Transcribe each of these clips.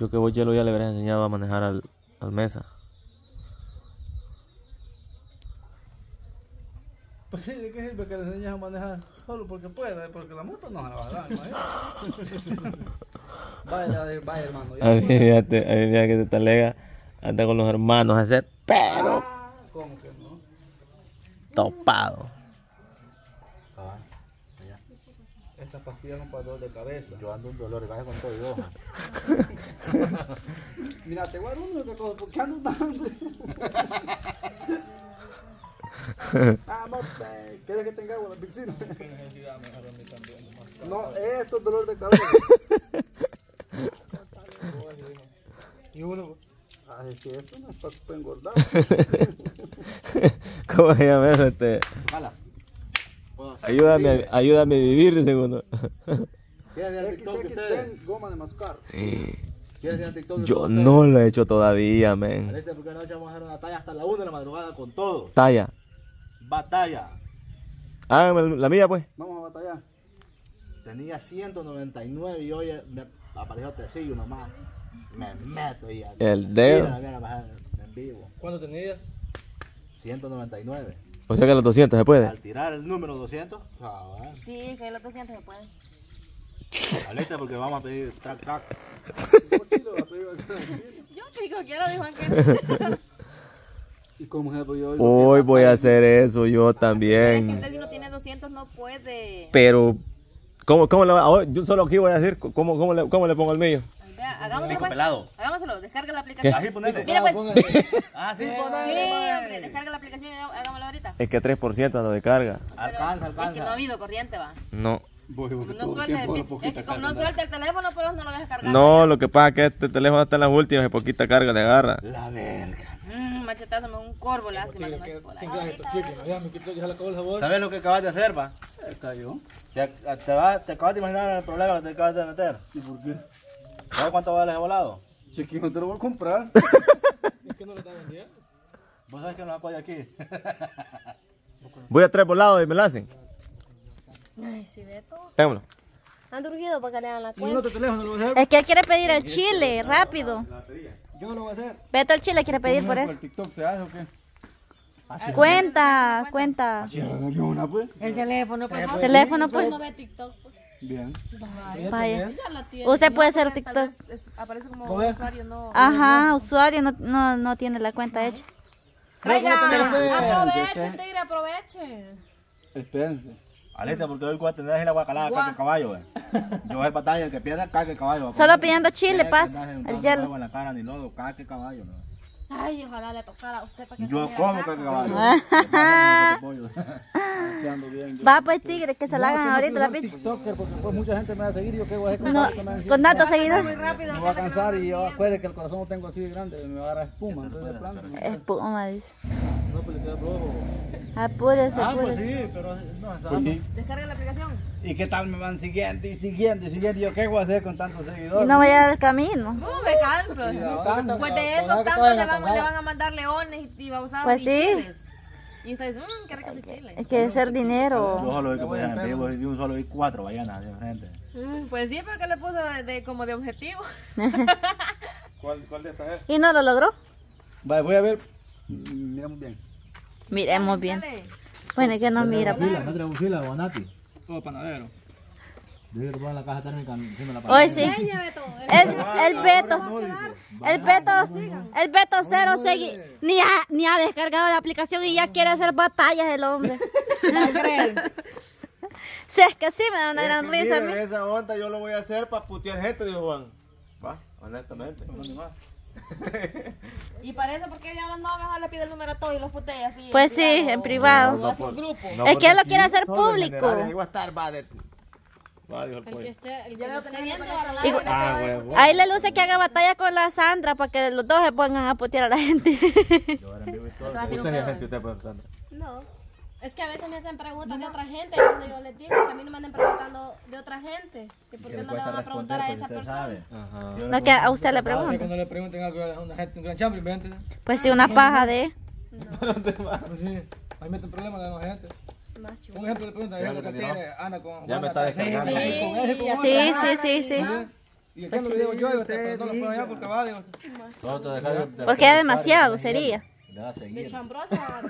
Yo que vos, Yelo, ya le habrías enseñado a manejar al Mesa. Pues sí, ¿de qué sirve que le enseñes a manejar? Solo porque puede, porque la moto no se la va a dar, imagínate. Vaya, hermano. A mí, fíjate, mira que se talega, anda con los hermanos a hacer pero ¿Cómo que no? topado. Ah, allá. Estas pastillas son para dolor de cabeza. Yo ando un dolor de cabeza con todo y ojo. Mira, te voy a dar una otra cosa, ¿por qué ando dando? Vamos, ¿quieres que tenga agua en la piscina? ¿Qué necesidad me dejaron a mí también? No, esto es dolor de cabeza. Y uno, ay, que esto no es para engordar. ¿Cómo se llama eso? Jala. Ayúdame a vivir, segundo. ¿Quieres hacer TikTok de ustedes? XXX goma de mascar. ¿Quieres hacer TikTok de Yo todos no lo he hecho todavía, men. ustedes? Porque anoche vamos a hacer una talla hasta la 1 de la madrugada con todo. Talla. Batalla. Hágame la mía, pues. Vamos a batallar. Tenía 199 y hoy me apareció Tecillo nomás. Me meto y ya. El dedo. Mira, bajar en vivo. ¿Cuánto tenías? 199. O sea que a los 200 se puede. Al tirar el número 200, chaval. Sí, que los 200 se pueden. Alista porque vamos a pedir track. Yo pico, quiero, dijo aquel. ¿Y cómo es? Pues yo Hoy voy a hacer eso yo Pero es que también. usted si no tiene 200 no puede. Pero, ¿cómo le va? Yo solo aquí voy a decir, ¿cómo le pongo el mío? Vea, hagámoslo, Pico pues. pelado. Hagámoslo, descarga la aplicación. Así ponele. Mira pues. Ah, sí, Sí, ponele. hombre, descarga la aplicación y hagámoslo ahorita. Es que 3% ando de carga. Alcanza. Es que no ha habido corriente, va. No. voy No todo el suelta, tiempo es que como no suelta el teléfono, pero no lo deja cargar. No, lo que pasa es que este teléfono está en las últimas y poquita carga le agarra. La verga. Machetazo, me un corvo, lástima. No me por ahí. ¿Sabes lo que acabas de hacer, va? cayó. Te acabas de imaginar el problema que te acabas de meter. ¿Y por qué? ¿Sabes cuánto vale ese volado? Chiquito, no te lo voy a comprar. Es que no le están vendiendo. ¿Vos sabes que no la apoya aquí? Voy a traer volados y me la hacen. Ay, si Beto. Témoslo. Han urgido para que le hagan la ¿Y cuenta. otro teléfono lo voy a hacer? Es que él quiere pedir el chile, rápido. Yo no lo voy a hacer. Beto el chile quiere pedir por eso. ¿El TikTok se hace o qué? Cuenta. Ya, yo una pues. El teléfono, pues. Teléfono, pues. No ve TikTok. Bien. Vaya. Ya lo tiene. Usted puede hacer TikTok. Aparece como Joder. usuario, no. Ajá, usuario no tiene la cuenta hecha. Aproveche, tigre, aproveche. Espérense. Alista, porque hoy voy a tener la guacalada caca el caballo, Yo voy a hacer batalla, el que pierda caca el caballo. Solo pidiendo chile, pasa. El hielo. En la cara, ni lodo, caca el caballo, ¿no? Ay, ojalá le tocara a usted para que Yo se como vea caca el saco. caballo. Ando bien. Va pues tigre, que se la hagan ahorita la picha. TikToker, porque pues mucha gente me va a seguir. Yo qué voy a hacer con No, tanto que me van a seguir? con tantos seguidores. Me voy a cansar y yo acuerde que el corazón lo tengo así de grande. Me va a agarrar espuma. Entonces de plano. Espuma, dice. No, pues le queda flojo. Apúrese, Pues apúrese. sí, pero no, Descarga la aplicación. ¿Y qué tal me van siguiendo y siguiendo y siguiendo? ¿Yo qué voy a hacer con tantos seguidores? Y no vaya al camino. No, me canso. canso. Pues de esos tantos le van a mandar leones y babosados Pues y sí. chiles. Y ustedes, qué rico de chile. Es que ser Yo dinero. solo vi que podían en vivo y de un solo vi 4 ballenas de frente. Pues sí, pero que le puso como de objetivo. ¿Cuál de estas es? ¿Y no lo logró? Vale, voy a ver. Miramos bien. Miremos bien. Bueno, es que no mira. ¿No trae mochila o Nati? Todo panadero. Dile que te pongan la caja térmica encima de la Hoy sí. El Beto cero ni ha descargado la aplicación y ya quiere hacer batallas el hombre. Si es que sí me da una gran risa a mí. Esa onda yo lo voy a hacer para putear gente, dijo Juan. Va, honestamente. Y para eso, porque ella no, mejor le pide el número a todos y los putea así. Pues sí, en privado. O hace un grupo. Es que él lo quiere hacer público. Ahí va a estar, va, dijo el El que pollo. esté viendo Y- Ahí le luce que haga batalla con la Sandra para que los dos se pongan a putear a la gente. Yo era en vivo y todo. Usted es gente, usted pues, Sandra. No. Es que a veces me hacen preguntas de otra gente, es donde yo les digo que a mí no me anden preguntando de otra gente. ¿Y por qué no le van a preguntar a esa persona? Ajá. No, que a usted le pregunta. Cuando le pregunten algo a una gente, un gran chambre, inventen. Pues sí, una paja de... Pues sí, ahí meten problemas de la gente. Más chulo. Un ejemplo le preguntan, anda con... Ya me está descargando. Sí. Y aquí en los videos yo digo, pero no lo pongo allá porque va, digo. Todo te descarga, te Porque es demasiado, sería. Le das a De seguir. chambrosa.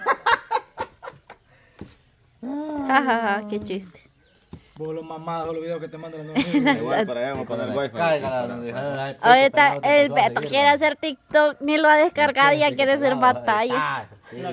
Jajaja, qué chiste. Vos los mamados, los videos que te mandan los niños. Igual para allá, vamos a poner el wifi. Cárgala donde dejaron la Ahorita el Beto quiere hacer TikTok, ni lo ha descargado y ya quiere hacer batalla. Ah, sí.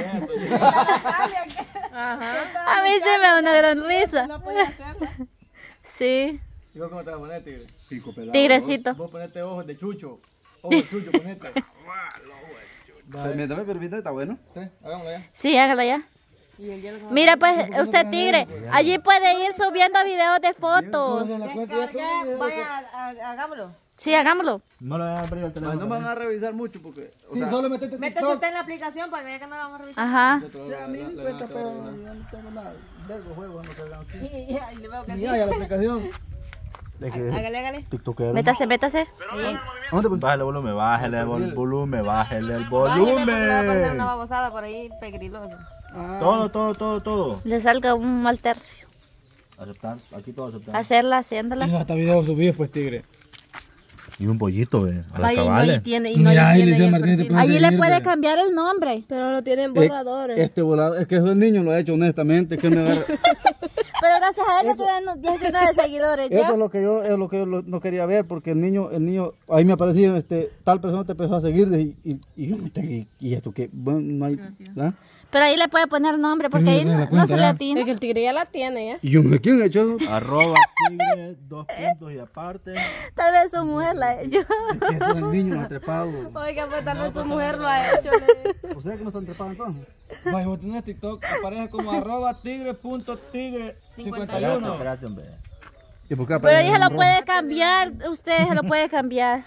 A mí se me da una gran risa. No podía hacerla. Sí, ¿Y vos cómo te vas a poner, tigre? Pico pelado. tigrecito. Vos ponete ojos de chucho. Ojos de chucho, ponete. Permítame, está bueno. Sí, hagámoslo ya. Sí, hágalo ya. Mira, pues, usted tigre, allí puede ir subiendo videos de fotos. Hagámoslo. Sí, hagámoslo. No le voy a abrir el teléfono. No me van a revisar mucho porque. O Sí, sea, solo metete Métese TikTok. usted en la aplicación para que vea que no la vamos a revisar. Ajá. ya a mí me cuesta, pero yo no tengo nada. Vergo juego, no cargan aquí. Y le veo que Ni sí. haya la aplicación. Hágale. TikTokero. Métase. Bájale el volumen, bájale el volumen, bájale el Bájale, porque le va a aparecer una volumen. babosada por ahí pegrilosa. Todo. Le salga un mal tercio. Aceptar, aquí todo aceptar. Hacerla, haciéndola. Hasta videos subidos, pues, tigre. Y un pollito, ve, a las Ahí no, cabales. y tiene, Mira, ahí tiene Liceo el Martínez te perfil. puede Allí le seguir, puede ve. cambiar el nombre. Pero lo tienen borradores. Este volado, es que esos niños lo he hecho honestamente. Que me agarra. Pero gracias a él tienen 19 seguidores ya. Eso es lo que yo, no quería ver, porque el niño, ahí me aparecía, tal persona te empezó a seguir y yo no te, y esto que, bueno, no hay, ¿verdad? Pero ahí le puede poner nombre porque ahí no se le atina. Es que el tigre ya la tiene, ¿ya? Y yo no sé quién ha hecho eso. Arroba tigre, 2 puntos y aparte. Tal vez su mujer la ha hecho. Es que esos niños han trepado. Oiga, pues tal vez su mujer lo ha hecho. O sea que no están trepados entonces. Vaya, vos tenés TikTok, aparece como arroba tigre.tigre51. Espérate, hombre. ¿Y por qué Pero ahí aparece se lo en puede cambiar. Usted se lo puede cambiar.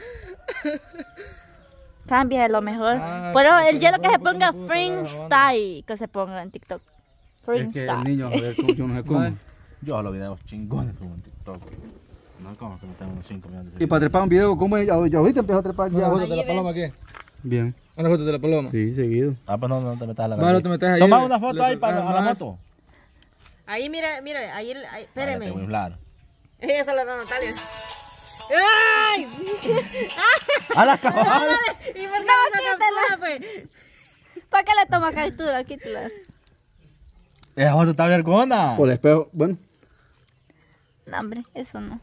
Cambia lo mejor. Pero el hielo que se ponga freestyle. Que se ponga en TikTok. Es que el Freestyle. niño, a ver, yo no sé cómo. Yo hago los videos chingones subo en TikTok. No, como que me tengo unos 5 millones de Y para trepar un video, ¿cómo es? Ya ahorita empezó a trepar ¿Una ya. foto de la paloma qué? Bien. ¿Una foto de la paloma? Sí, seguido. Ah, pues no te metas a la Vale, galería. te metes ahí. Toma una foto ahí para a la moto. Ahí, mire, ahí, espéreme. Te voy a hablar. Esa es la Natalia. ¡Ay! A la cabal. ¿Y por qué no quítala, pues? ¿Para qué le toma captura? Quítala. Esa foto está vergona. Por el espejo, bueno. No, hombre, eso no.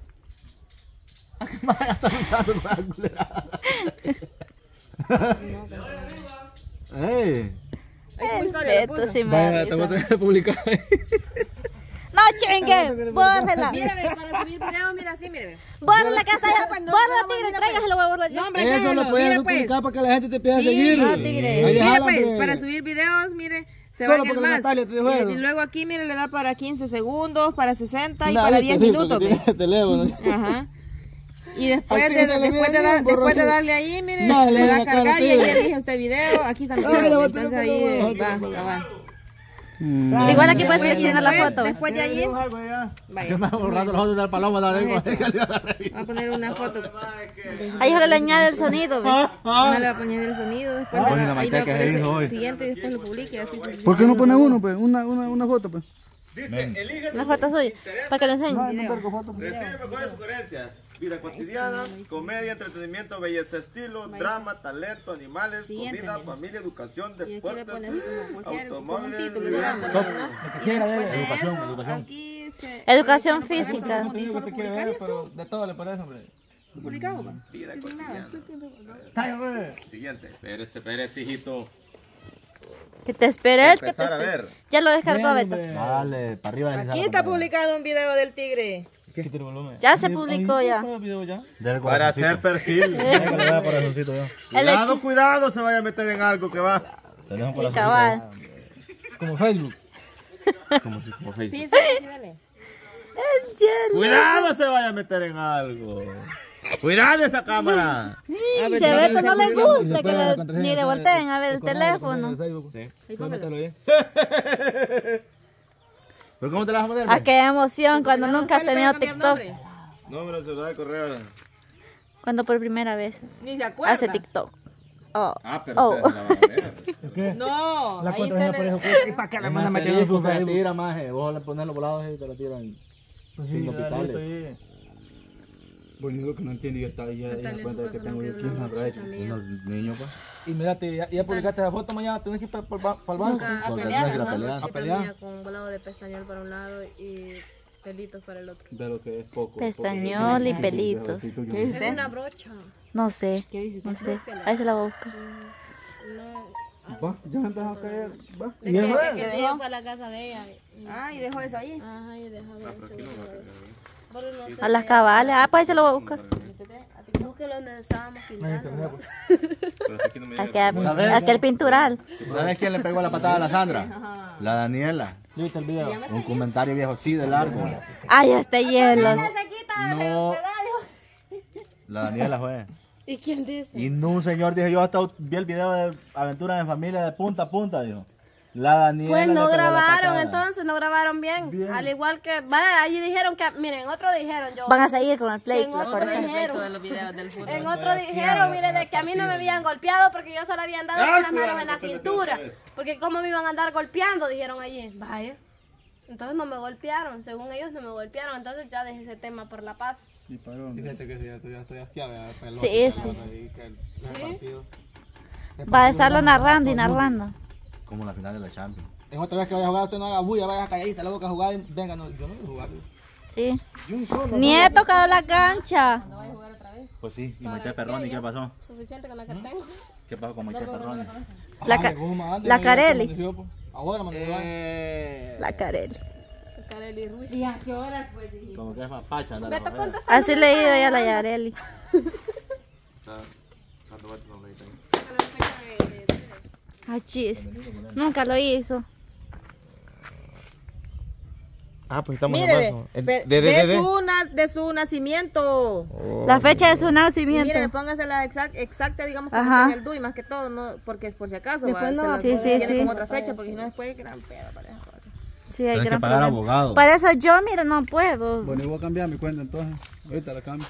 Ey. El Beto sí me da Vaya, te voy a risa. tener que publicar ahí. No, chingue. Bórrela. Mírame, para subir videos, mira así, mírame. Bórrela, que está allá. Bórrela, tigre. Tráigaselo, voy a borrar yo. No, hombre, Eso déjalo, lo puedes mire, pues. publicar para que la gente te empiece a seguir. no, tigre. Ahí Mire, déjala, pues, hombre. para subir videos, mire, se Solo va en el porque más. Natalia te dijo eso. Y luego aquí, mire, le da para 15 segundos, para 60 y Nadie para te 10 dijo minutos. que pues. tiene teléfono. Ajá. Y después Aquí de, te le después, viene de bien, borroso. después de darle ahí, mire, No, le le da a viene acá, cargar y tigre. ahí elige usted video. Aquí están los Ay, le videos. va a tener Entonces que ahí poner va, cabal. Igual aquí puede Después- seleccionar la después- foto. Después de allí, Yo me hago borrando las fotos de la paloma. La vengo. va a poner una foto. Ahí solo le añade el sonido. ¿ve? No le va a poner el sonido, después Oye, le la da, ahí le manteca que aparece hizo hoy. el siguiente y después lo publique así. ¿Por qué no pone uno, pues? Una foto, pues. Una foto suya. Para que lo enseñe. No cargo foto. Recibe mejores sugerencias. Vida cotidiana, comedia, entretenimiento, belleza, estilo, drama, talento, animales, Siguiente, comida, mira. familia, educación, Y aquí le deportes, pone así como cualquier como un automóviles, título, digamos. Lo que quiera de Después de educación, eso, educación. aquí se... Educación Bueno, física. ¿cómo dice? Digo que te quiere ¿Publicar ver, esto? pero de todo le parece, hombre. ¿Lo publicamos, va? vida Sí, sin nada. cotidiana. Siguiente. Espérese, hijito. Que te esperes. Que te Empezar a esperes. ver. Ya lo descargó Beto. Dale, para arriba. Aquí está publicado un video del tigre. Quita el volumen. Ya se publicó ya. ¿Está el video ya? Para hacer perfil. El Cuidado, se vaya a meter en algo que va. Y cabal. Como Facebook. Como Facebook. Sí, dale. El hielo. Cuidado, se vaya a meter en algo. Cuidado esa cámara. Si a Beto no le gusta que ni le volteen a ver el teléfono. Sí. Mételo ahí. ¿Pero cómo te la vas a poner? Ah, qué emoción cuando nunca has tenido TikTok. Número de celular, correo. Cuando por primera vez Ni se acuerda. hace TikTok. Oh. Ah, pero Oh. ustedes la van a ver. ¿Qué? No, La ahí contraseña está por el- eso. ¿Y para qué la mandan metiendo en su Te Facebook? tira, maje. Vos le pones los volados y te lo tiran. Pues Sin sí, hospitales. listo ahí. Bueno, lo que no entiendo, yo estaba ya Natalia, cuenta de su que casa tengo no yo quedó una 15 brochita mía. unos niños, pues. Y mírate, ya publicaste la foto, mañana tienes que ir para el banco. Nunca Porque pelear, tienes que ir a una pelear. brochita A pelear. mía con volado de pestañol para un lado y pelitos para el otro. De lo que es poco. Pestañol y pelitos. Es una brocha. No sé. No sé. Ahí se la voy a buscar. No. Va, ya empezó a caer. Va. Es Y es que verdad. sí, yo fue a la casa de ella. Ah, y dejó eso ahí. Ajá, y dejaba eso. Pero no sé. A las cabales. Ah, pues ahí se lo voy a buscar. Búsquelo donde estábamos pintando. Pero aquí no me llega. ¿Sabes? Aquel pintural. ¿Sabes quién le pegó la patada a la Sandra? La Daniela. ¿Ya viste el video? Un comentario viejo, sí, de largo. Ay, este hielo. No. La Daniela fue. ¿Y quién dice? Y no, un señor, dije yo, hasta vi el video de Aventuras en Familia de punta a punta, dijo. La Daniela. Pues no le pegó la grabaron, patada. entonces no grabaron bien. Al igual que, vaya, allí dijeron que, miren, otros dijeron yo. Van a seguir con el pleito. En otro por eso. dijeron, De los videos del fútbol. en otro dijeron, mire, de que a mí no me habían golpeado porque yo solo habían dado con las manos en la cintura. Porque cómo me iban a andar golpeando, dijeron allí. Vaya. Entonces no me golpearon, según ellos no me golpearon, entonces ya dejé ese tema por la paz. Fíjate que es cierto, ya estoy asqueado. Ya, pelón, Sí, que sí. ahí, que el partido. Va a estarlo narrando y narrando. Como la final de la Champions. En otra vez que vaya a jugar, usted no haga bulla, vaya calladita, la boca a jugar. Venga, no, yo no voy a jugar. Sí. Yo un solo. Ni he tocado la cancha. Pues sí, y ¿Para Maite qué? Perroni, ¿qué Ya pasó? Suficiente con la que tengo. ¿Qué pasó con Maite Perroni? La Carelli. Ahora, mano. La Carelli. Carely Ruiz. ¿Y a qué horas pues? Como que es mapacha, anda. Beto, contesta. Así le he ido ya a la Yareli. Ay, chis. Nunca lo hizo. Ah, pues estamos Mire, en de su nacimiento. La fecha de su Y nacimiento. mire, póngase la exacta, digamos, como Ajá. en el DUI, más que todo, no, porque es por si acaso. Después no va a se Sí, lo sí, tiene sí. como otra fecha, porque si no después gran pedo para esas cosas. Sí, hay Tienes que gran pagar problema. abogado. Por eso yo, mira, no puedo. Bueno, yo voy a cambiar mi cuenta entonces. Ahorita la cambio.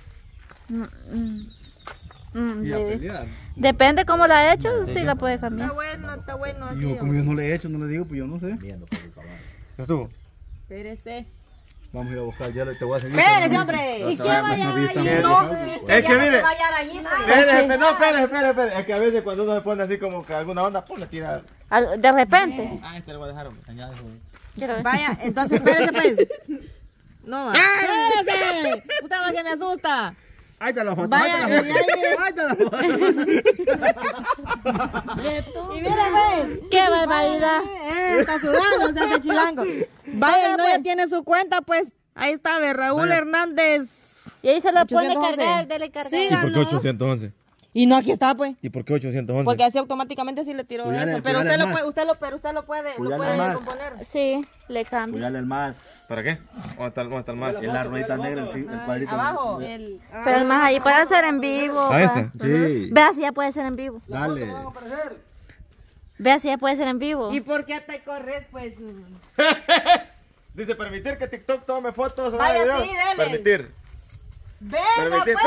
Y a pelear. Depende cómo la ha hecho, sí la puede cambiar. Está bueno así. Yo, como yo no le he hecho, no le digo, pues yo no sé. Viendo por el caballo. ¿Ya estuvo? Espérese. Vamos a ir a buscar hielo y te voy a seguir. Espérese, hombre. ¿Y qué vaya allí? Es que mire, Pues. espere. Es que a veces cuando uno se pone así como que alguna onda, pum, le tira. De repente. Ah, este le voy a dejar, hombre. Añade eso. Quiero ver. Vaya, entonces espérese, pues. No, espérese. Usted va que me asusta. Ahí está la foto. Vaya, ahí está la foto. Ahí está la foto. Y mire, pues. ¡Qué barbaridad! Está sudando, está de chilango. Vaya, no, ya tiene su cuenta, pues. Ahí está, ve, Raúl Hernández. Y ahí se lo pone 811. cargar, dele cargar. Sí, ¿Y por qué 811? Y no, aquí está, pues. ¿Y por qué 811? Porque así automáticamente sí le tiró Puyale, eso. Pero puyale usted lo más. puede, usted lo puede Puyale más. componer. Sí, le cambio. Cuidarle el más. ¿Para qué? ¿Dónde está el más? En la ruedita negra, el cuadrito. Abajo. Pero el más ahí puede ser en vivo. ¿A pa. este? Sí. Vea si ya puede ser en vivo. Dale. Vea si ya puede ser en vivo. ¿Y por qué te corres, pues? Dice, permitir que TikTok tome fotos o Vaya, videos. sí, dele. Permitir. Venga, Permitir.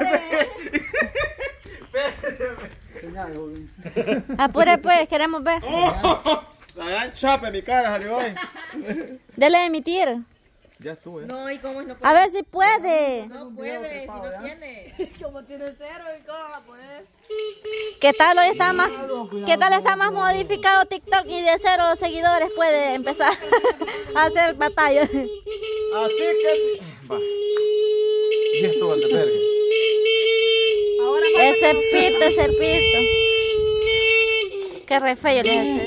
pues. Apure pues, queremos ver. La gran chapa en mi cara salió hoy. Dele a emitir. Ya estuvo, ¿eh? No, ¿y cómo no A puede? ver si puede. No puede, si no tiene. Como tiene cero, ¿y cómo va a poner? ¿Qué tal hoy está más? ¿Qué tal está más modificado TikTok y de 0 seguidores puede empezar a hacer batallas? Así que sí. Va. Ya estuvo el de verga. Ahora Ese pito. Qué re feo le haces.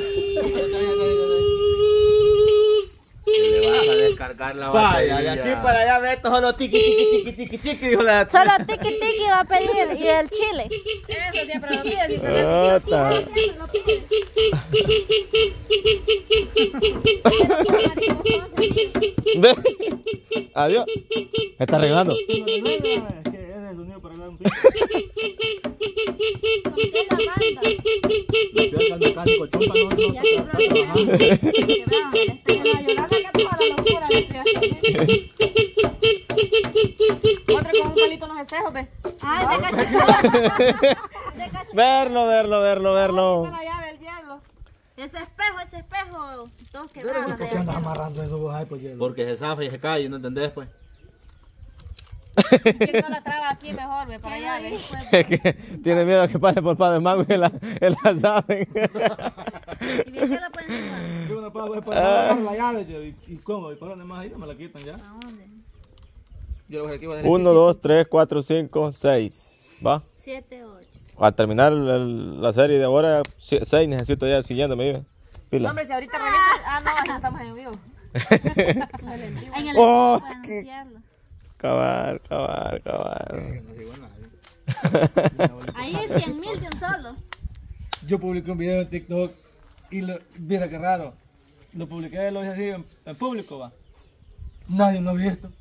Le vas a descargar la Vaya, batería. de aquí para allá Beto solo tiki, dijo la... Solo tiki va a pedir y el chile. Eso siempre lo pide, siempre Ve. Adiós. Me está arreglando. Es que es el sonido para hablar un pico. Le pidas al mecánico, chompa, no. ya quebró el la Yolanda que toda la locura le estoy haciendo. Otra con un palito en los espejos, ve. Ay, de cachetazo. De cachetazo. Verlo. La llave, el hielo. Ese espejo. Todos quebrados. ¿Por qué andas amarrando eso vos ahí, pues hielo? Porque se zafa y se cae, ¿no entendés, pues? ¿Quién no la traba aquí mejor, ve, para allá, ve? Es que tiene miedo que pase por Padre Mago y la saben. ¿Y bien que la pueden llevar? Yo no puedo para la llave y cómo, y para dónde más ahí, no me la quitan ya. ¿A dónde? Yo lo voy aquí, voy a 1, 2, 3, 4, 5, 6. ¿Va? 7, 8. Al terminar la serie de ahora, 6 necesito ya siguiéndome. No, Pila. hombre, si ahorita revisas. Ah, no, no estamos en vivo. En el Oh, pueden qué- anunciarlo. Cabal. Ahí es 100,000 de un solo. Yo publiqué un video en TikTok y mira qué raro. Lo publiqué, lo hice así en público, va. Nadie lo ha visto.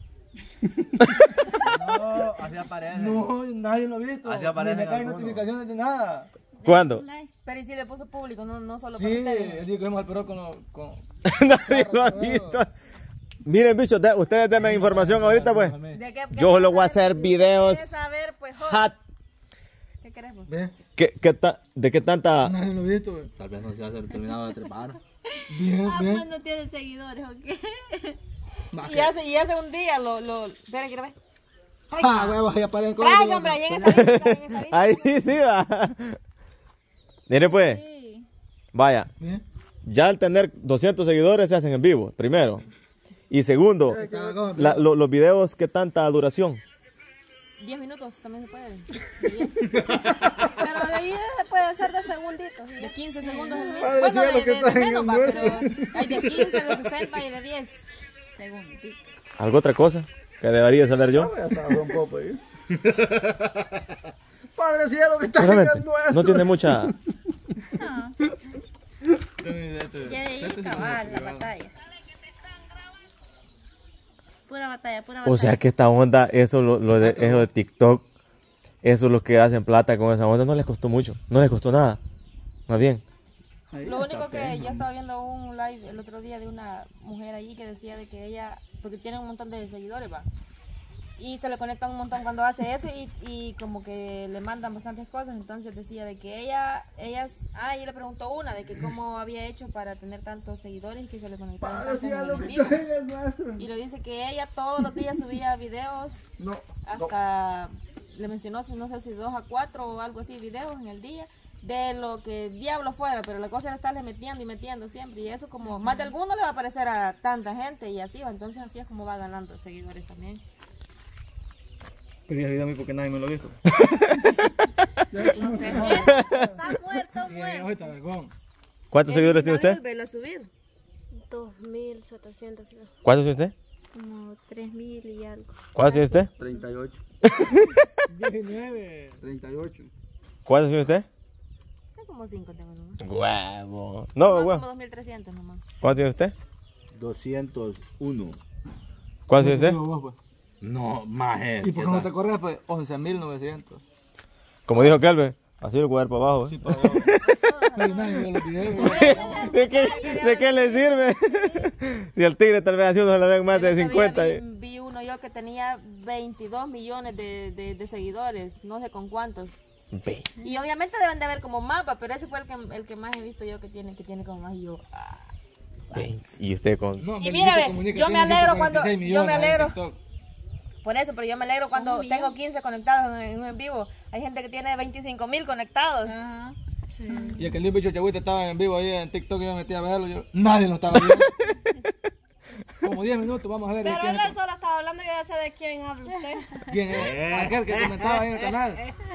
No, así aparece. No, nadie lo ha visto. Así aparece Ni me en caen alguno. notificaciones de nada. ¿Cuándo? Pero y si le puso público, no solo Sí, para ustedes. el día que vimos al perro con... Nadie lo ha visto. Miren, bichos, ustedes denme información ahorita, pues. ¿De qué- Yo qué solo voy a quieres hacer saber? videos. ¿Qué quieres saber, pues, joder? Hat. ¿Qué querés, vos? ¿Ves? ¿De qué tanta? Nadie lo ha visto, güey. Tal vez no se haya terminado de trepar. Bien, bien. Pues no tiene seguidores, ¿o qué? Y hace un día esperen, quiero ver. Ah, huevos, ahí aparece el código. Traiga, hombre, ahí en esa lista, en esa lista. Ahí sí va. Miren, pues. Sí. Vaya. Bien. Ya al tener 200 seguidores se hacen en vivo, primero. Y segundo, los videos, ¿qué tanta duración? 10 minutos también se puede. Pero de ahí se puede hacer de segunditos. De 15 segundos el Padre mismo. Bueno, cielo, ¿qué de tal en menos el va, nuestro? pero hay de 15, de 60 y de 10. Segunditos. ¿Algo otra cosa que debería saber yo? Ya está, un poco ahí. Padre cielo, que está en Realmente, el nuestro. no tiene mucha... No. Ya de ahí cabal la batalla. Pura batalla, pura batalla. O sea que esta onda, eso de TikTok, eso es lo que hacen plata con esa onda, no les costó mucho, no les costó nada, más bien. Lo único que yo estaba viendo un live el otro día de una mujer allí que decía de que ella, porque tiene un montón de seguidores, va, y se le conectan un montón cuando hace eso y como que le mandan bastantes cosas, entonces decía de que ella le preguntó una de que cómo había hecho para tener tantos seguidores y que se le conectaban Padre tantos en cielo, el que vivo. está en el nuestro. Y le dice que ella todos los días subía videos No. hasta, le mencionó, no sé si 2 a 4 o algo así, videos en el día, de lo que diablo fuera, pero la cosa era estarle metiendo y metiendo siempre, y eso como, más de alguno le va a aparecer a tanta gente, y así va, entonces así es como va ganando seguidores también. Pero ya dígame porque nadie me lo ha visto. No sé, Está muerto, Y muerto. ahorita, vergón. ¿Cuántos seguidores tiene usted? Vuelve a subir. 2.700. creo. ¿Cuántos tiene usted? Como 3,000 y algo. ¿Cuántos tiene usted? 38. 19. 38. ¿Cuántos tiene usted? Hay como 5 tengo nomás. Huevo. No, Como huevo. 2.300 nomás. ¿Cuántos tiene usted? 201. ¿Cuántos tiene usted? Vos, pues. No, más ¿Y por qué no te corres? Pues 11.900. Como dijo Kelvin, así lo cuadrar para abajo. Sí, para abajo. Pero nadie vio los videos. ¿De qué le sirve? Si al tigre tal vez así uno se le ven más de El otro 50. día vi uno yo que tenía 22 millones de seguidores, no sé con cuántos. Ve. Y obviamente deben de haber como mapa, pero ese fue el que más he visto yo que tiene como más, y yo. Y usted con... No, Y Belicito mira, ve, Comunica yo me tiene alegro cuando- 146 yo me millones en alegro. TikTok. Por eso, pero yo me alegro cuando Obvio. tengo 15 conectados en un en vivo. Hay gente que tiene 25,000 conectados. Ajá. Sí. Y aquel día bicho Chagüita estaba en vivo ahí en TikTok y yo me metí a verlo. Nadie lo estaba viendo. Como 10 minutos, vamos a ver. Pero quién él es. solo estaba hablando, yo ya sé de quién habla usted. ¿Quién es? Aquel que comentaba ahí en el canal.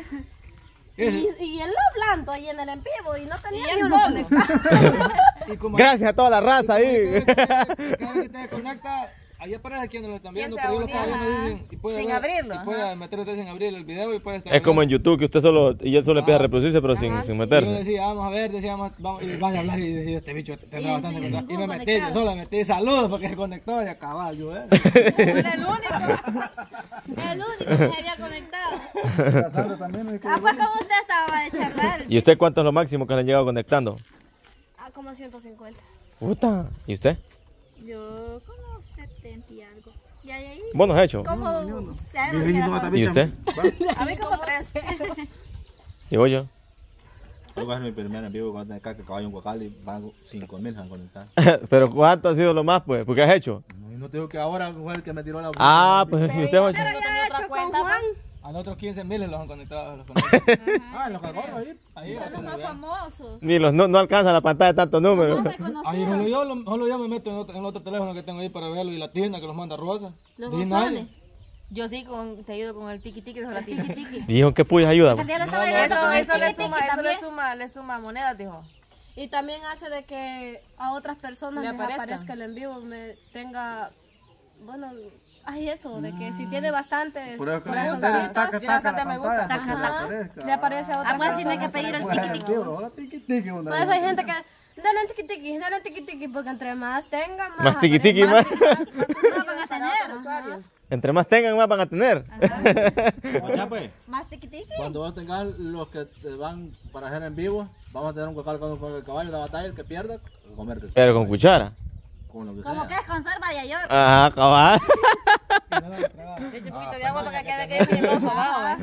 Y él hablando ahí en el en vivo y no tenía Y ni él uno solo. conectado. Y como Gracias a toda la raza ahí. cada vez que te desconecta, ahí aparece quienes lo están viendo, ¿Quién se pero yo lo estaba viendo unió? ahí y puede Sin ver- abrirlo, Y puede meter usted sin abrir el video y puede estar Es como en viendo. YouTube, que usted solo, y él solo empieza a reproducirse, pero sin Y yo meterse. decía, vamos a ver, decíamos, vamos, y vaya a hablar y decía, este bicho tendrá Y bastante sin contacto. Y me ningún metí, yo conectado. solo metí saludos porque se conectó y a caballo, Era el único. El único que se había conectado. Sandra también es que... Ah, pues como usted estaba de charlar. ¿Y usted cuánto es lo máximo que le han llegado conectando? Ah, como 150. Puta. ¿Y usted? Yo como 70 y algo. Y ahí Vos no has hecho. como cero. ¿Y usted? A mí como 3. Digo yo. Yo voy a hacer mi primer en vivo cuando tenga que caballo en Guacal y van 5,000 a conectar. Pero ¿cuánto ha sido lo más, pues? ¿Por qué has hecho? No, y no te digo que ahora fue el que me tiró la... Ah, pues ¿y usted ha hecho? Pero ya he hecho con cuenta, Juan. A nosotros 15,000 los han conectado. Los Ah, en los cagorros ahí. ahí, Son los más famosos. Ni los no alcanza la pantalla de tantos números. Más ahí reconocidos. solo yo me meto en el otro teléfono que tengo ahí para verlo y la tienda que los manda Rosa. Los Ni bolsones. nadie. Yo sí, te ayudo con el tiki-tiki de la tía. Dijo que puedes ayuda. El día le estaba ayudando con el Eso le tiki-tiki suma, eso también. le suma monedas, dijo. Y también hace de que a otras personas Le les aparezca. aparezca el en vivo, me tenga, bueno, ay eso, de que si tiene bastantes Por eso que corazoncitos, Sí, bastante me gusta. ajá, le aparece a otras pues sí, no hay que personas. pedir el tiki-tiki. Ahora tiki-tiki. Por eso hay gente que, dale tiki-tiki, porque entre más tenga, Más tiki-tiki, más. Más van a tener. Entre más tengan, más van a tener. Ya pues, Más tiki-tiki. cuando vos tengas los que te van para hacer en vivo, vamos a tener un con el caballo de batalla, el que pierda, a comer Pero con cuchara. con lo que Como que sea. es conserva de ayote. Ajá, cabal. Le echo un poquito de agua para que quede filoso abajo.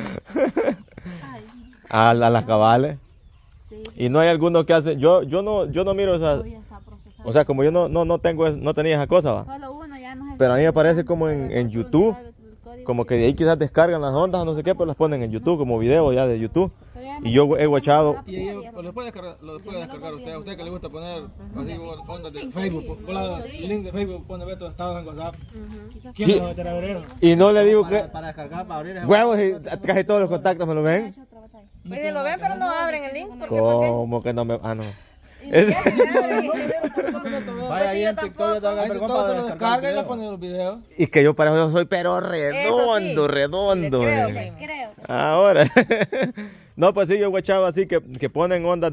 A las cabales. Sí. Y no hay alguno que hace. Yo no miro esas. Uy, está procesado. O sea, como yo no tenía esa cosa, va. Solo uno ya no es. Pero a mí me parece como en YouTube. Como que de ahí quizás descargan las ondas o no sé qué, pero las ponen en YouTube como video ya de YouTube. Y yo he guachado. Y ellos lo puede descargar usted, a usted que le gusta poner así ondas de Facebook, por la link de Facebook, pone ver tus estados en WhatsApp. ¿Quién Sí. se va a meter a ver eso? Y no le digo que. Para descargar, para abrir ese Huevos y casi todos los contactos me lo ven. Pues lo ven, pero no abren el link. ¿Por qué? ¿Por qué? Como que no me. Ah, no. Es- Vaya ahí en TikTok, yo te hago Ahí vergüenza todo para te lo descargar descarga y el le video. pone los videos. y que yo para eso soy, pero redondo, Eso sí. redondo. Le creo, eh. primo. Creo. Ahora. No, pues sí, yo he guachado así que ponen ondas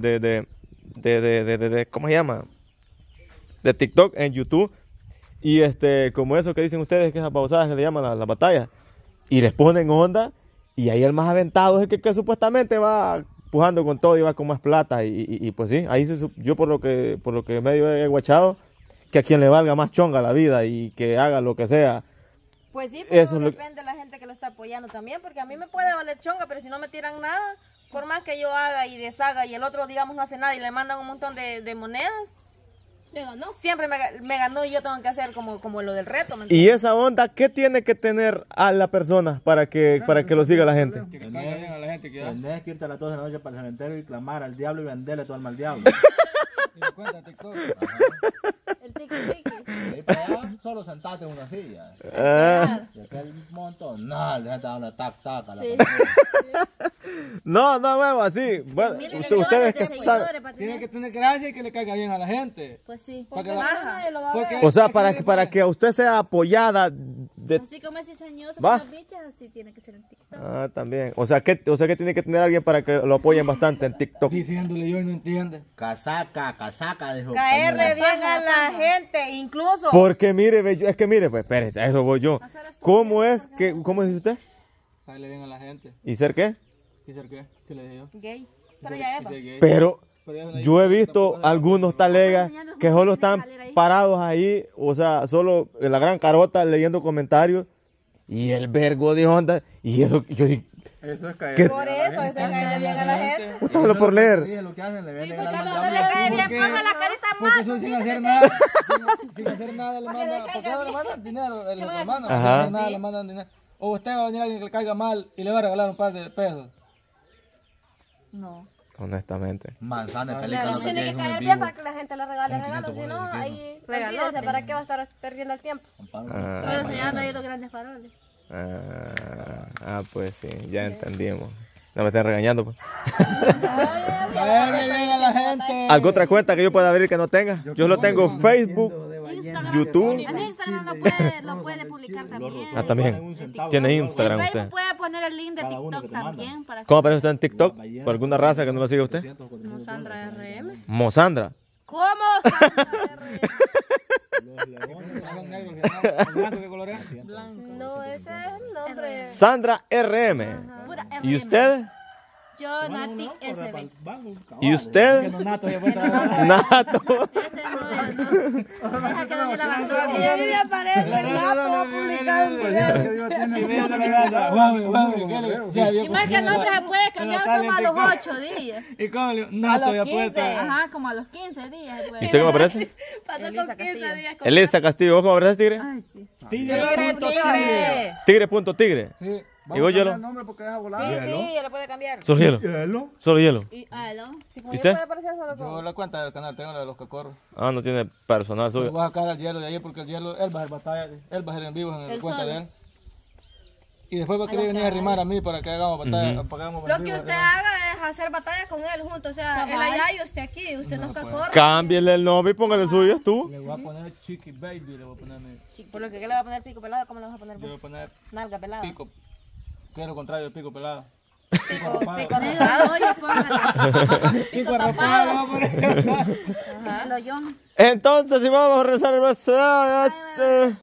de ¿cómo se llama? De TikTok en YouTube. Y como eso que dicen ustedes, que esas pausadas que le llaman la batalla. Y les ponen onda. Y ahí el más aventado es el que supuestamente va pujando con todo y va con más plata. Y pues sí, ahí yo por lo que medio he guachado, que a quien le valga más chonga la vida y que haga lo que sea. Pues sí, pero Eso es lo que- depende de la gente que lo está apoyando también, porque a mí me puede valer chonga, pero si no me tiran nada, por más que yo haga y deshaga y el otro, digamos, no hace nada y le mandan un montón de monedas, Le ganó. siempre me ganó y yo tengo que hacer como lo del reto. ¿me Y entiendes? esa onda, ¿qué tiene que tener a la persona para que lo siga la gente? Que caiga bien a la gente que da. Tenés que irte a las 12 de la noche para el cementerio y clamar al diablo y venderle tu alma al diablo. Y le cuenta TikTok. El tiki-tiki. De ahí para allá, solo sentate en una silla. Ah, Y aquel montón, no, le gente dando tac, tac a la Sí. no, huevo, así. Bueno, ustedes que saben. Tiene que tener gracia y que le caiga bien a la gente. Pues sí. Para Porque que si la- no, nadie lo va a Porque- ver. O sea, para que usted sea apoyada de... Así como es cizañoso Va. con las bichas, así tiene que ser en TikTok. Ah, también. O sea, que tiene que tener alguien para que lo apoyen bastante en TikTok. Diciéndole yo y no entiende. casaca, dijo. Caerle bien a la gente, incluso. Porque mire, es que mire, pues espérese, a eso voy yo. ¿Cómo es dice usted? Caerle bien a la gente. ¿Y ser qué? ¿Y ser qué? ¿Qué le dije yo? Gay. Pero ya es. Dice gay. Pero Pero ya no yo he visto algunos talegas que solo están parados ahí, o sea, solo en la gran carota leyendo comentarios y el vergo de onda. Y eso, yo digo, Eso es caer. ¿qué? Por eso es caerle bien a la gente. Usted habla por leer. Sí, lo que hacen, le venden el porque alma no al le diablo. cae bien, coja la carita Porque eso sin hacer nada. Sin hacer nada le mandan. ¿Por qué no le mandan dinero? Los hermanos. Sin Ajá. hacer nada le mandan dinero. O usted va a venir alguien que le caiga mal y le va a regalar un par de pesos. No. honestamente. Manzana de Le pelícano que tiene que tienes caer un bien vivo. para que la gente le regale Un regalos. 500 Si no, por el ahí Regalote. olvídese, ¿para qué va a estar perdiendo el tiempo? Pero enseñando ahí los grandes faroles. Pues sí, ya entendimos. No me estén regañando, pues. Caerle bien a la gente. ¿Alguna otra cuenta que yo pueda abrir que no tenga? Yo lo tengo Facebook, YouTube. En Instagram lo puede publicar también. Ah, también. Tiene Instagram En usted. Facebook puede poner el link de Cada uno TikTok que te manda. también. Para que... ¿Cómo aparece usted en TikTok? ¿Por alguna raza que no lo sigue usted? No, Sandra RM. Mosandra. ¿Cómo? Sandra RM. Son negros, ¿el blanco qué color es? No, ese es el nombre. Sandra RM. Pura ¿Y RM. usted? Yo, Nati, SB. Vamos, ¿Y usted? Nato, ya fue trabajar. Nato. Ese no. Deja que doña la abandone. Y a mí me aparece Nato ha publicado un video. Y más que el nombre se puede cambiar como a los 8 días. ¿Y cómo le digo? A Nato, los ya 15. puesta. Ajá, como a los 15 días se ¿Y puede. usted cómo aparece? Pasó Elisa con 15 Castillo. días. con- Elisa Castillo. ¿Vos cómo apareces, Tigre? Ay, sí. Tigre. Tigre.tigre. Sí. ¿Y vos, Hielo? el nombre porque deja Sí, volar. sí, ya le puede cambiar. Solo hielo. Hielo. Solo hielo. Y aló. Sí, como ¿Y ya usted? puede aparecer solo Yo con... la cuenta del canal tengo la de los cacorros. Ah, no tiene personal Voy suyo. a sacar al hielo de ahí porque el hielo, él va a hacer batalla, él va a hacer en vivo en la Él cuenta solo. de él. Y después va a querer venir a rimar a mí para que hagamos batalla. para que hagamos en Lo que vivo, usted rimar. haga es hacer batalla con él juntos. O sea, él allá y usted aquí. Usted no corre. Cámbiale el nombre y póngale el suyo, tú. Le voy a poner Chiqui Baby, le voy a poner mi- Por lo que ¿qué le va a poner pico pelado? ¿Cómo le vas a poner? yo voy a poner Nalga pelada. pico, que es lo contrario del pico pelado. Pico Diga, arropado. oye, póngale. Pico arropado le voy a poner. El hoyón. Entonces, si vamos a rezar el verso.